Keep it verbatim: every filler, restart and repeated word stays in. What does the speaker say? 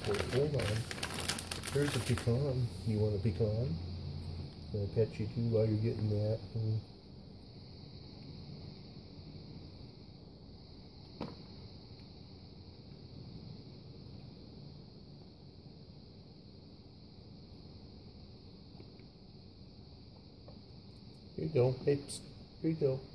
Hold, hold on. There's a pecan. You want a pecan? Can I pet you too while you're getting that? Mm. Here you go. Hey, psst. Here you go.